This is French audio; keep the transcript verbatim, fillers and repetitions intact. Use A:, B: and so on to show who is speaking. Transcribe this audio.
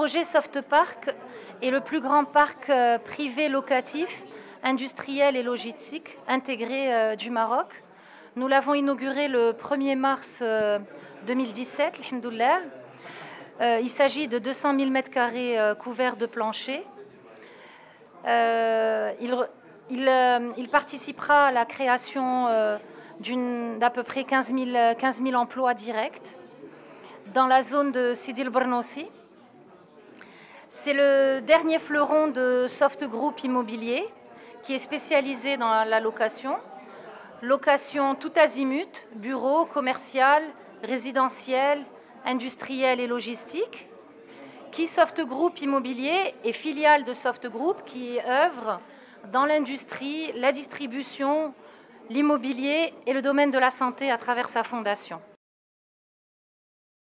A: projet Soft Park est le plus grand parc euh, privé locatif, industriel et logistique intégré euh, du Maroc. Nous l'avons inauguré le premier mars euh, deux mille dix-sept, alhamdoulilah. Euh, il s'agit de deux cent mille mètres carrés euh, couverts de planchers. Euh, il, il, euh, il participera à la création euh, d'à peu près quinze mille emplois directs dans la zone de Sidi El Bernoussi. C'est le dernier fleuron de Soft Group Immobilier qui est spécialisé dans la location. Location tout azimut, bureau, commercial, résidentiel, industriel et logistique. Qui Soft Group Immobilier est filiale de Soft Group qui œuvre dans l'industrie, la distribution, l'immobilier et le domaine de la santé à travers sa fondation.